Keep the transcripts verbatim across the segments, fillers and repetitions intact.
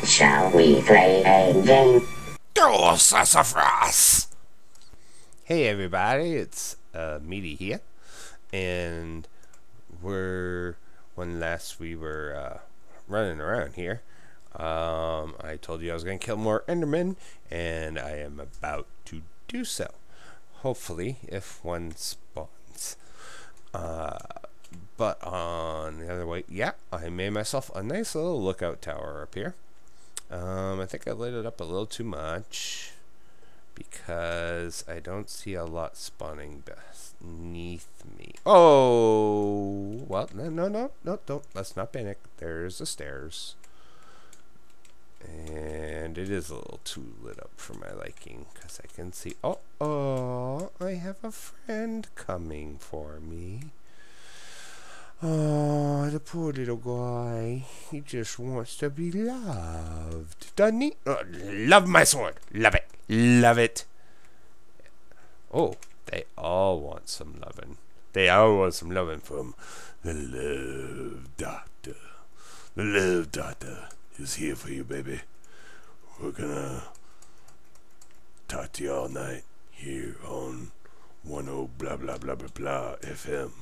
Shall we play a game? Oh, sassafras! Hey everybody, it's uh, Meaty here, and we're when last we were uh, running around here. Um, I told you I was going to kill more Endermen, and I am about to do so. Hopefully, if one spawns. Uh, but on the other way, yeah, I made myself a nice little lookout tower up here. Um, I think I lit it up a little too much because I don't see a lot spawning beneath me. Oh, well, no, no, no, no, don't. Let's not panic. There's the stairs. And it is a little too lit up for my liking because I can see. Oh, oh, I have a friend coming for me. Oh, the poor little guy. He just wants to be loved. Doesn't he? Oh, love my sword. Love it. Love it. Oh, they all want some loving. They all want some loving from the love doctor. The love doctor is here for you, baby. We're gonna talk to you all night here on one oh blah blah blah blah blah F M.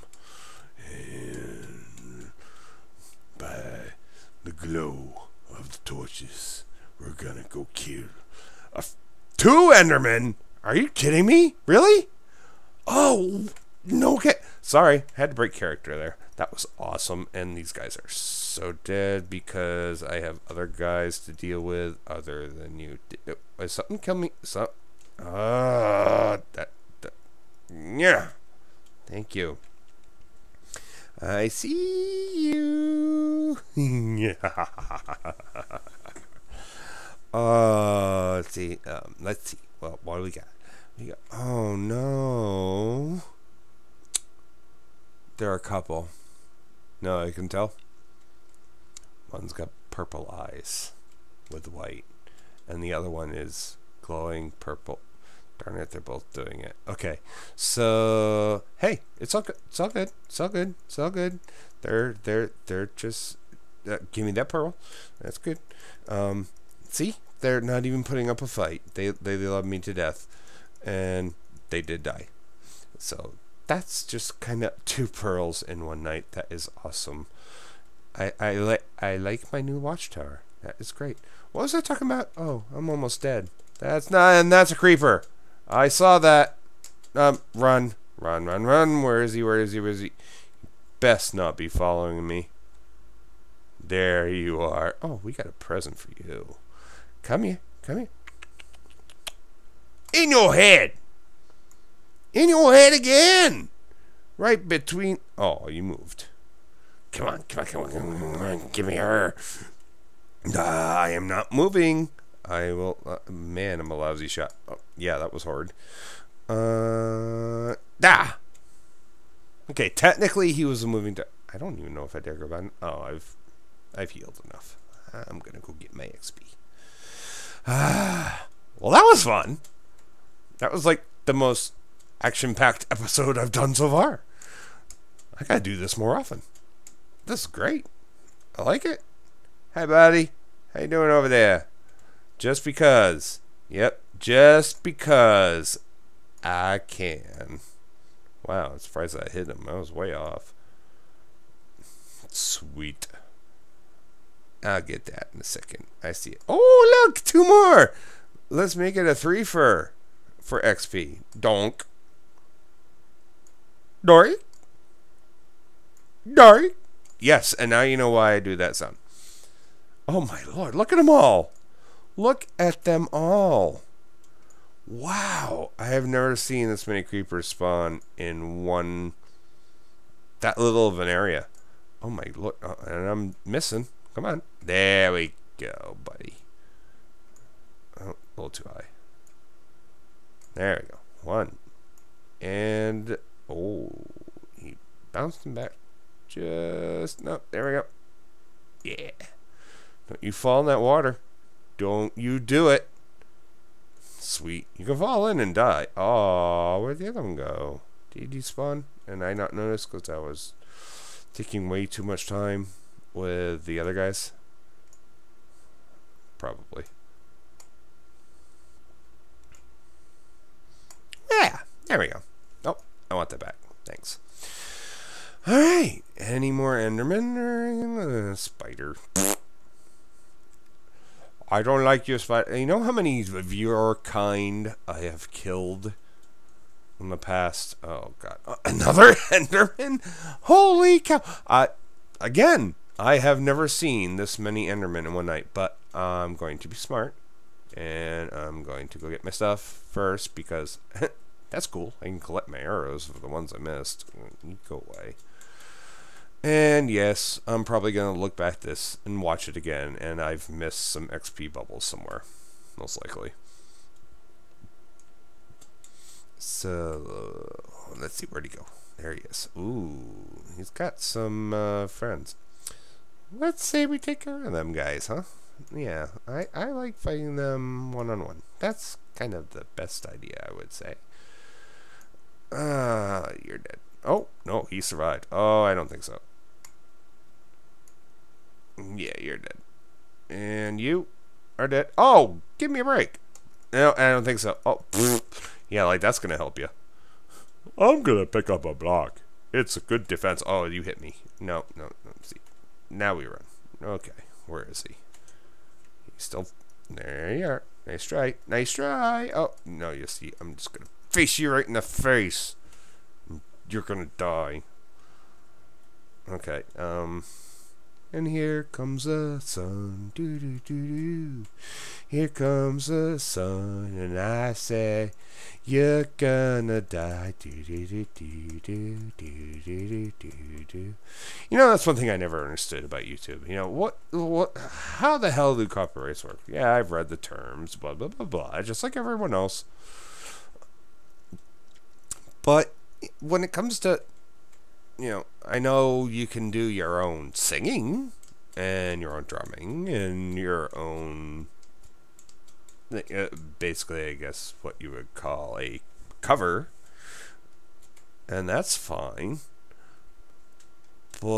And by the glow of the torches, we're gonna go kill a f two Endermen. Are you kidding me? Really? Oh, no. Okay. Sorry, had to break character there. That was awesome. And these guys are so dead because I have other guys to deal with other than you. Is something coming? So, ah, uh, that, that, yeah. Thank you. I see you. uh, let's see. Um, let's see. Well, what do we got? We got. Oh no. There are a couple. No, I can tell. One's got purple eyes with white, and the other one is glowing purple. Darn it, they're both doing it. Okay, so hey, it's all good. It's all good. It's all good. It's all good. They're they're they're just uh, give me that pearl. That's good. Um, see, they're not even putting up a fight. They they, they love me to death, and they did die. So that's just kind of two pearls in one night. That is awesome. I I like I like my new watchtower. That is great. What was I talking about? Oh, I'm almost dead. That's not, and that's a creeper. I saw that. Um, run, run, run, run. Where is he? Where is he? Where is he? Best not be following me. There you are. Oh, we got a present for you. Come here. Come here. In your head. In your head again. Right between. Oh, you moved. Come on, come on, come on, come on. Come on. Give me her. Ah, I am not moving. I will. Uh, man, I'm a lousy shot. Oh, yeah, that was hard. Uh, ah. Okay, technically he was a moving. To I don't even know if I dare go back. Oh, I've, I've healed enough. I'm gonna go get my X P. Ah. Well, that was fun. That was like the most action-packed episode I've done so far. I gotta do this more often. This is great. I like it. Hey, buddy. How you doing over there? Just because. Yep, just because I can. Wow, I'm surprised I hit him. I was way off. Sweet. I'll get that in a second. I see it. Oh, look! Two more! Let's make it a three for, for X P. Donk. Dory? Dory? Yes, and now you know why I do that sound. Oh my lord, look at them all. Look at them all. Wow, I have never seen this many creepers spawn in one, that little of an area. Oh my, look, uh, and I'm missing. Come on. There we go, buddy. Oh, a little too high. There we go. One. And, oh, he bounced him back. Just, no, there we go. Yeah. Don't you fall in that water. Don't you do it. Sweet. You can fall in and die. Oh, where'd the other one go? Did he spawn? And I not notice because I was taking way too much time with the other guys. probably. Yeah, there we go. Oh, I want that back. Thanks. Alright, any more Endermen or uh, spider? I don't like your spider. You know how many of your kind I have killed in the past? Oh, God. Uh, another Enderman? Holy cow. Uh, again, I have never seen this many Endermen in one night, but I'm going to be smart. And I'm going to go get my stuff first because that's cool. I can collect my arrows for the ones I missed. You go away. And yes, I'm probably going to look back at this and watch it again, and I've missed some X P bubbles somewhere, most likely. So, let's see, where'd he go? There he is. Ooh, he's got some uh, friends. Let's say we take care of them guys, huh? Yeah, I, I like fighting them one-on-one. That's kind of the best idea, I would say. Ah, uh, you're dead. Oh, no, he survived. Oh, I don't think so. Yeah, you're dead. And you are dead. Oh, give me a break. No, I don't think so. Oh, yeah, like that's going to help you. I'm going to pick up a block. It's a good defense. Oh, you hit me. No, no, no. See, now we run. Okay, where is he? He's still... There you are. Nice try. Nice try. Oh, no, you see, I'm just going to face you right in the face. You're going to die. Okay, um... and here comes the sun, doo doo doo doo. Here comes the sun, and I say, you're gonna die, doo doo doo doo doo doo doo doo doo. You know, that's one thing I never understood about YouTube. You know, what, what, how the hell do copyrights work? Yeah, I've read the terms, blah blah blah blah, just like everyone else. But when it comes to, you know, I know you can do your own singing and your own drumming and your own, uh, basically, I guess, what you would call a cover, and that's fine. But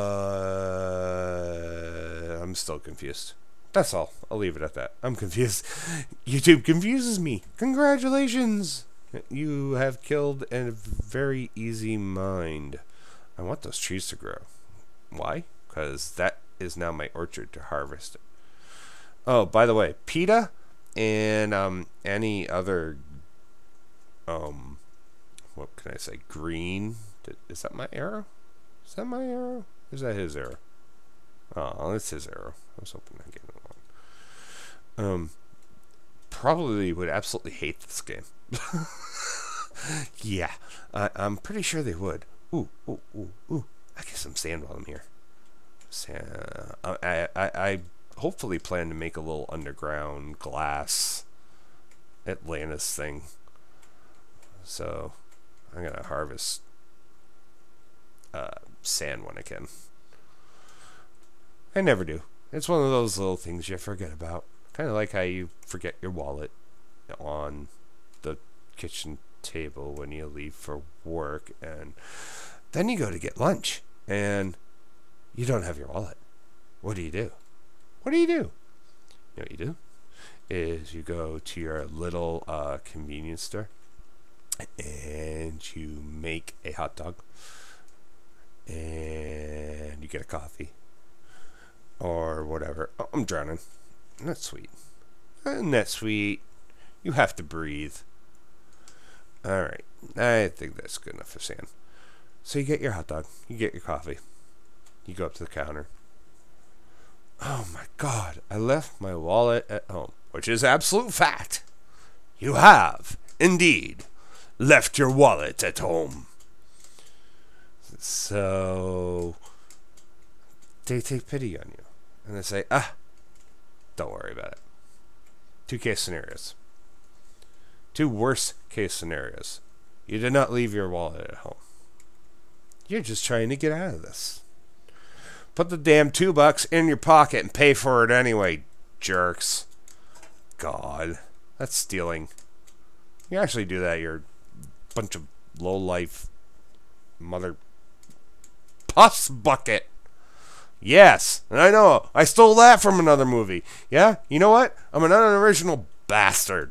I'm still confused. That's all. I'll leave it at that. I'm confused. YouTube confuses me. Congratulations! You have killed a very easy mind. I want those trees to grow. Why? Because that is now my orchard to harvest it. Oh, by the way, PETA and um, any other, um, what can I say, green, is that my arrow? Is that my arrow? Or is that his arrow? Oh, that's his arrow. I was hoping I'd get it wrong. Um, probably would absolutely hate this game. Yeah, I, I'm pretty sure they would. Ooh, ooh, ooh, ooh. I get some sand while I'm here. Sand. I, I, I hopefully plan to make a little underground glass Atlantis thing. So, I'm going to harvest uh, sand when I can. I never do. It's one of those little things you forget about. Kind of like how you forget your wallet on the kitchen table when you leave for work, and then you go to get lunch and you don't have your wallet. What do you do? What do you do? You know what you do is you go to your little uh, convenience store and you make a hot dog and you get a coffee or whatever. Oh, I'm drowning. That's sweet. Isn't that sweet? You have to breathe. Alright, I think that's good enough for sand. So you get your hot dog, you get your coffee, you go up to the counter. Oh my god, I left my wallet at home, which is absolute fact. You have, indeed, left your wallet at home. So, they take pity on you, and they say, ah, don't worry about it. Two case scenarios. Two worst case scenarios. You did not leave your wallet at home. You're just trying to get out of this. Put the damn two bucks in your pocket and pay for it anyway, jerks. God, that's stealing. You actually do that, you're a bunch of low-life mother puss bucket. Yes, and I know. I stole that from another movie. Yeah? You know what? I'm an unoriginal bastard.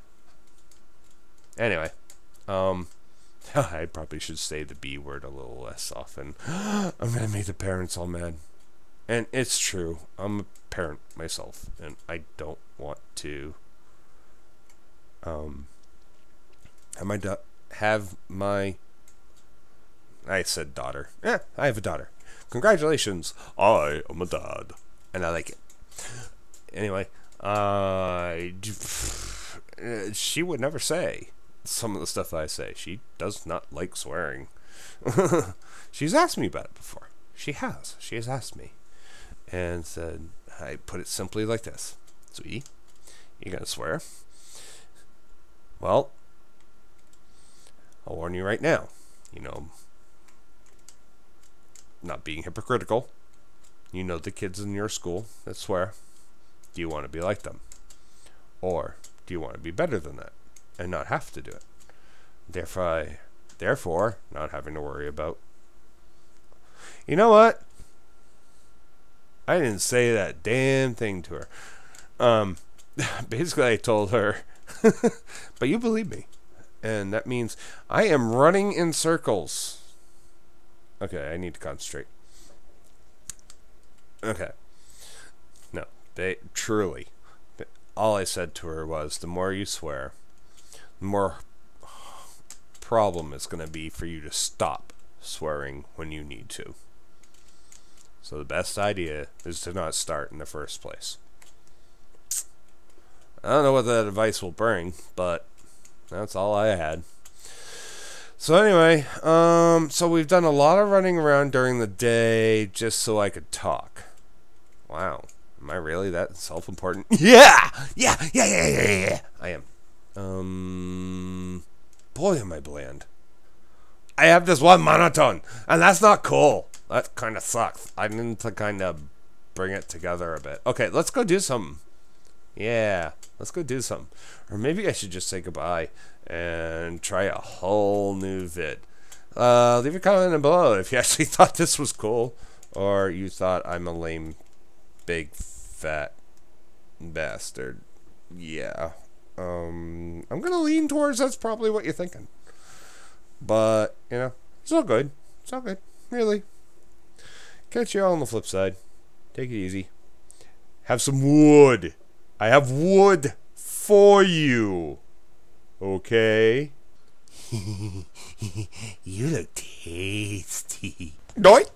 Anyway. Um... I probably should say the B word a little less often. I'm gonna make the parents all mad. And it's true. I'm a parent myself, and I don't want to um have my da- have my I said daughter. Yeah, I have a daughter. Congratulations. I am a dad, and I like it. Anyway, uh she would never say some of the stuff I say. She does not like swearing. She's asked me about it before. She has. She has asked me. And said, I put it simply like this. Sweetie, you gonna swear? Well, I'll warn you right now. You know, not being hypocritical. You know the kids in your school that swear. Do you want to be like them? Or do you want to be better than that and not have to do it? Therefore, therefore, not having to worry about. You know what? I didn't say that damn thing to her. Um, basically, I told her, but you believe me. And that means I am running in circles. Okay, I need to concentrate. Okay. No, they truly. All I said to her was, the more you swear, the more problem it's going to be for you to stop swearing when you need to. So the best idea is to not start in the first place. I don't know what that advice will bring, but that's all I had. So anyway, um, so we've done a lot of running around during the day just so I could talk. Wow. Am I really that self-important? Yeah! Yeah! Yeah, yeah, yeah, yeah! I am. Um, boy, am I bland. I have this one monotone, and that's not cool. That kind of sucks. I need to kind of bring it together a bit. Okay, let's go do something. Yeah, let's go do something. Or maybe I should just say goodbye and try a whole new vid. Uh, leave a comment below if you actually thought this was cool, or you thought I'm a lame, big, fat bastard. Yeah. Um, I'm gonna lean towards that's probably what you're thinking. But, you know, it's all good. It's all good. Really. Catch you all on the flip side. Take it easy. Have some wood. I have wood for you. Okay? You look tasty. Doit.